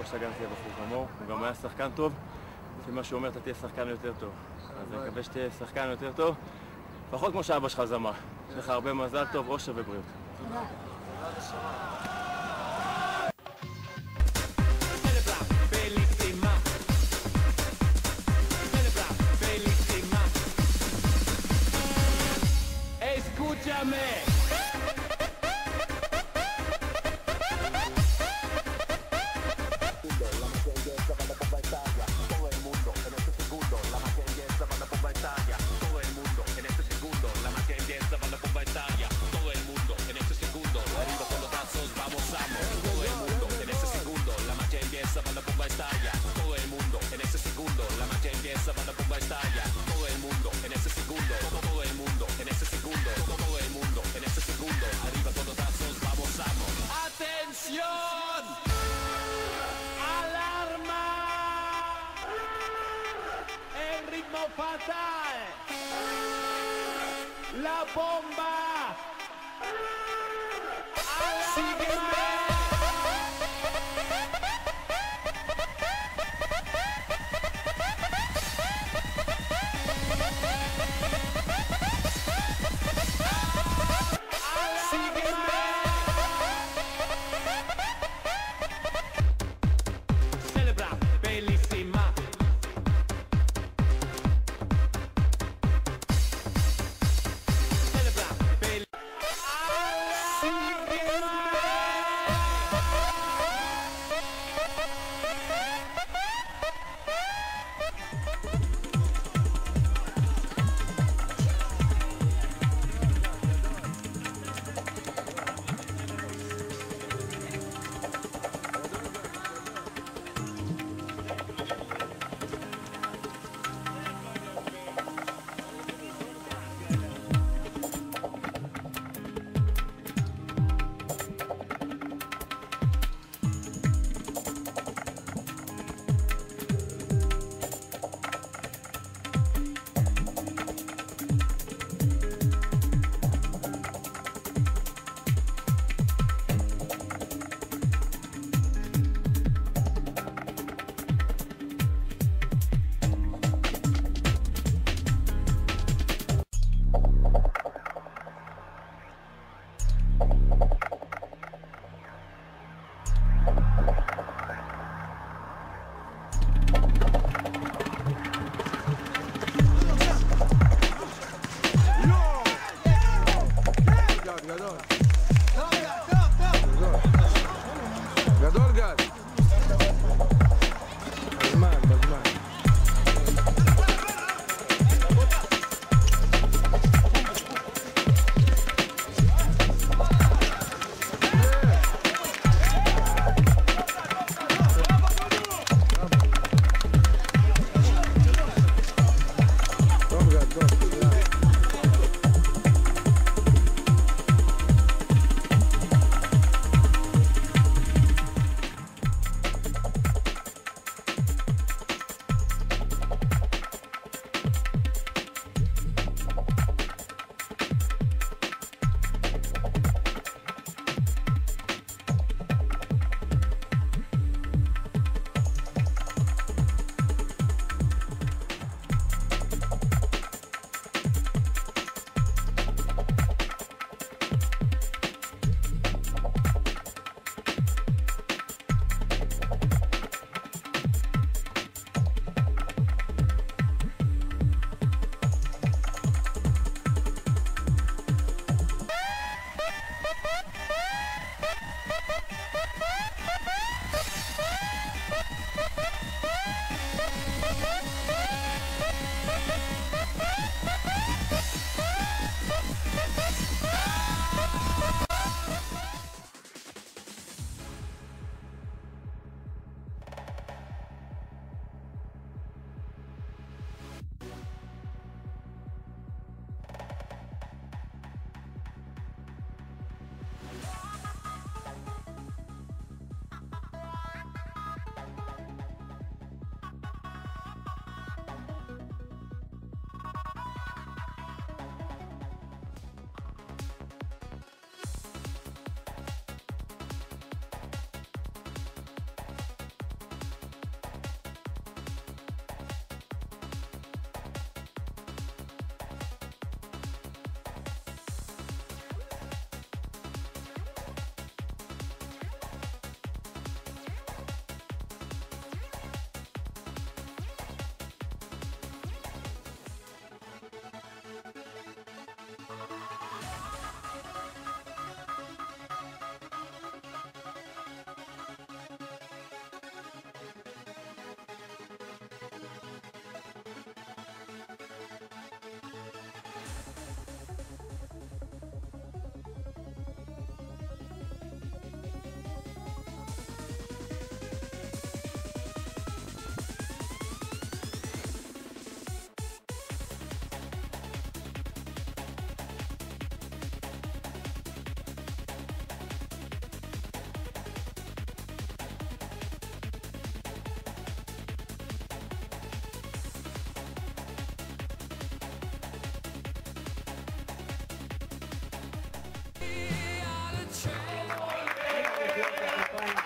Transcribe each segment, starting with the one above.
שגן תהיה בחור כמוהו, הוא גם היה שחקן טוב. לפי מה שהוא אומר, אתה תהיה שחקן יותר טוב. אז אני מקווה שתהיה שחקן יותר טוב, לפחות כמו שאבא שלך זמר. יש לך הרבה מזל טוב, אושר ובריאות. תודה. Escúchame. La magia inglesa va a la bomba Italia. Todo el mundo en este segundo. La magia inglesa va a la bomba Italia. Todo el mundo en este segundo. La magia inglesa va a la bomba Italia. Todo el mundo en este segundo. Arriba con los brazos, vamos, vamos. Todo el mundo en este segundo. La magia inglesa va a la bomba Italia. Todo el mundo en este segundo. La magia inglesa va a la bomba Italia. Todo el mundo en este segundo. Todo el mundo en este segundo. Todo el mundo en este segundo. Arriba con los brazos, vamos, vamos. ¡Atención! ¡Alarma! El ritmo fatal. La bomba. ¡Sígueme! Celebra, bellissima. Celebra,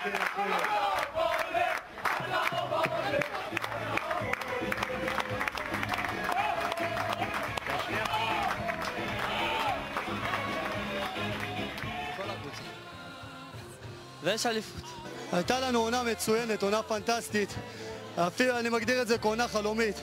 ויש אליפות. הייתה לנו עונה מצוינת, עונה פנטסטית. אפילו אני מגדיר את זה כעונה חלומית.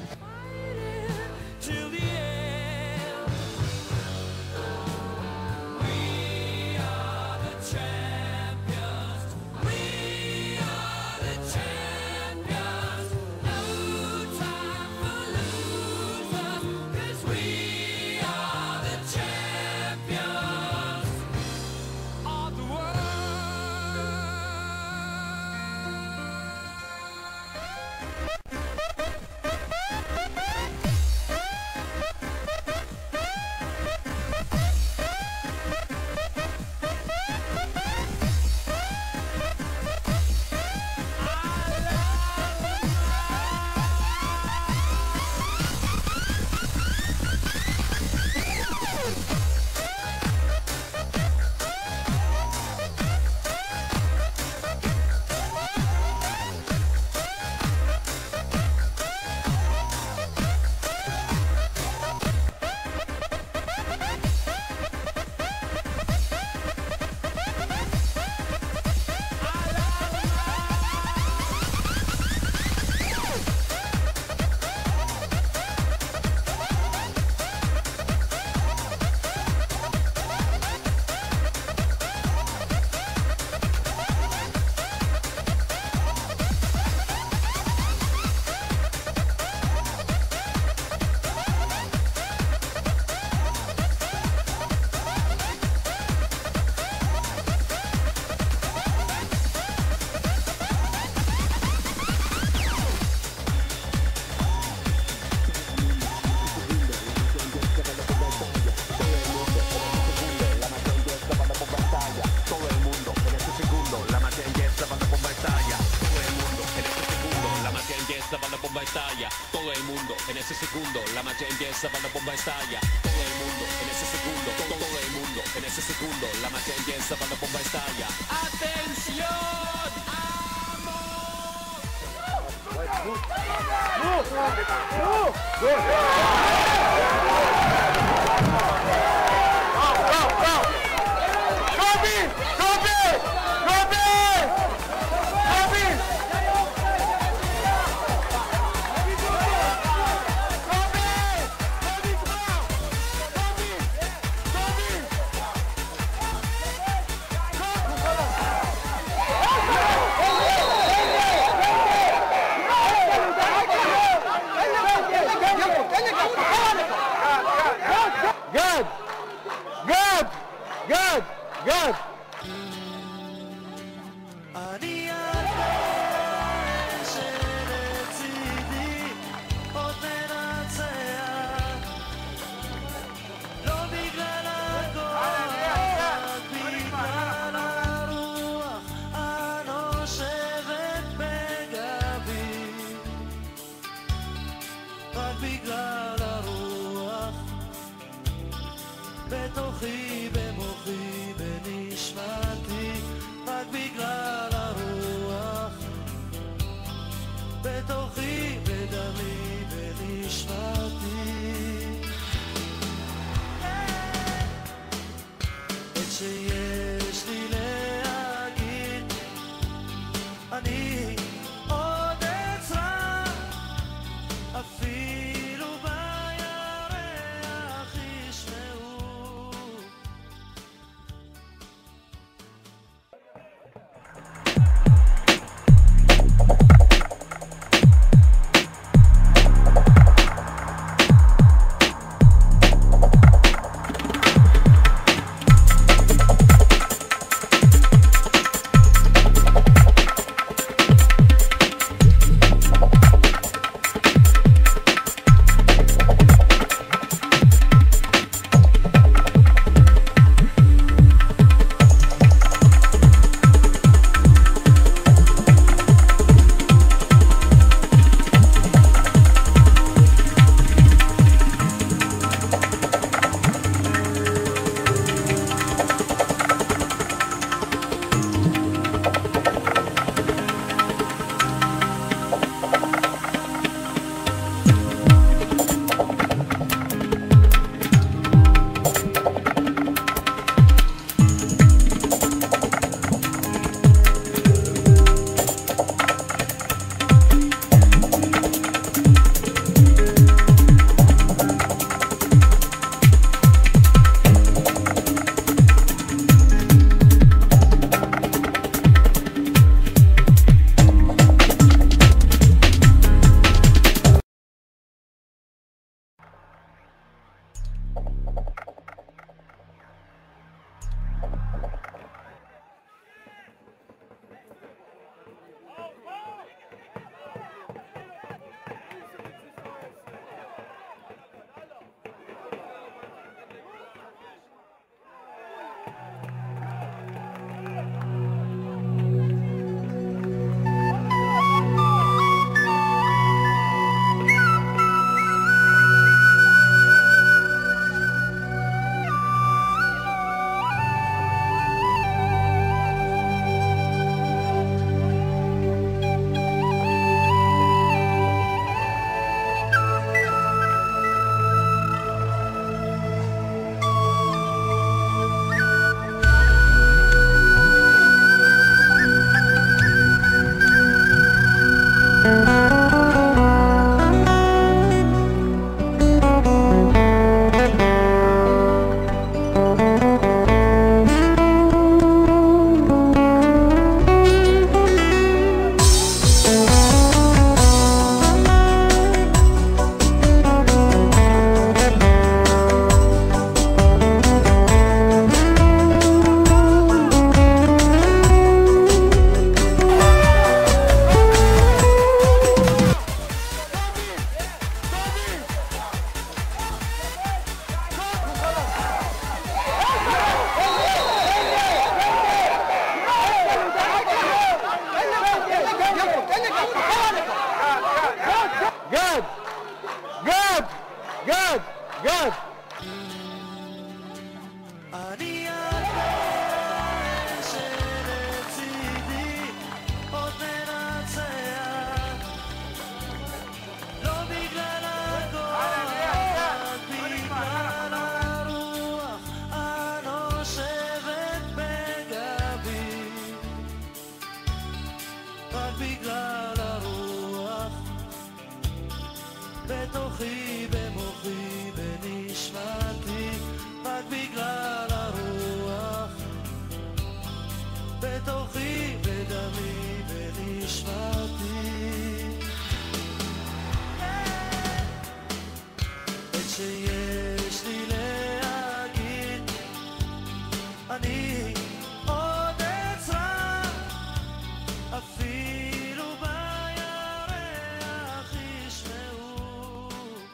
Todo el mundo en ese segundo, la marcha empieza cuando la bomba estalla. Todo el mundo en ese segundo, todo el mundo en ese segundo, la marcha empieza cuando la bomba estalla. ¡Atención! Good! אני יודע שלצידי עוד ננצח, לא בגלל הכוח, רק בגלל הרוח הנושבת בגבי, רק בגלל הרוח בתוכי במוחי בנשמתי, רק בגלל הרוח בתוכי בדמי בנשמתי. את שיש לי להגיד אני עוד אצרח, אפילו בירח ישמעו. גד! אני יודע שלצידי עוד מנצח, לא בגלל הכוח, בגלל הרוח הנושבת בגבי, רק בגלל הרוח בתוכי, במוחי, בנשמתי, רק בגלל הרוח בתוכי, בדמי, בנשמתי. את שיש לי להגיד אני עוד אצרח, אפילו בירח ישמעו.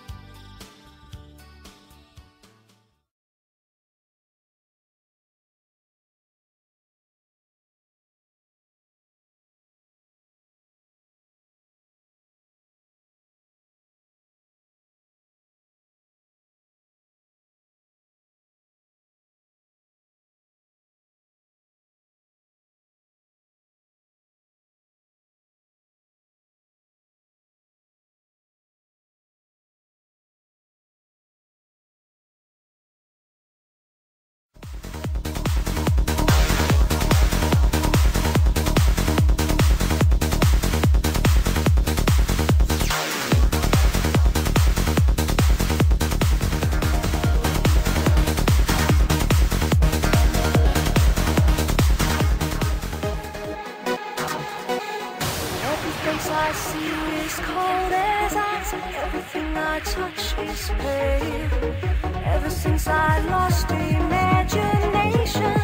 Everything I see is cold as ice. Everything I touch is pain. Ever since I lost imagination,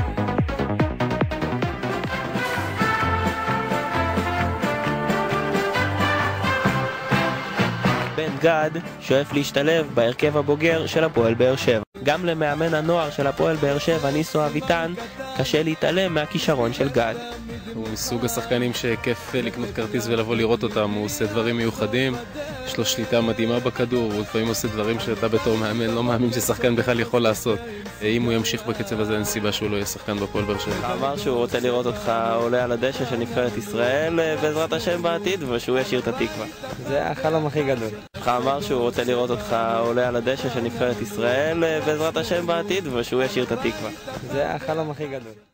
בן גד שואף להשתלב בהרכב הבוגר של הפועל באר שבע. גם למאמן הנוער של הפועל באר שבע, ניסו אביטן, קשה להתעלם מהכישרון של גד. הוא מסוג השחקנים שכיף לקנות כרטיס ולבוא לראות אותם, הוא עושה דברים מיוחדים, יש לו שליטה מדהימה בכדור, הוא לפעמים עושה דברים שאתה בתור מאמן לא מאמין ששחקן בכלל יכול לעשות. אם הוא ימשיך בקצב הזה אין סיבה שהוא לא יהיה שחקן בפועל באר שבע. אמר שהוא רוצה לראות אותך עולה על הדשא של נבחרת ישראל בעזרת השם בעתיד, ושהוא ישיר את התקווה. זה החלום הכי גדול. אמר שהוא רוצה לראות אותך עולה על הדשא של נבחרת ישראל בעזרת השם בעתיד, ושהוא ישיר את התקווה. זה החלום הכי גדול.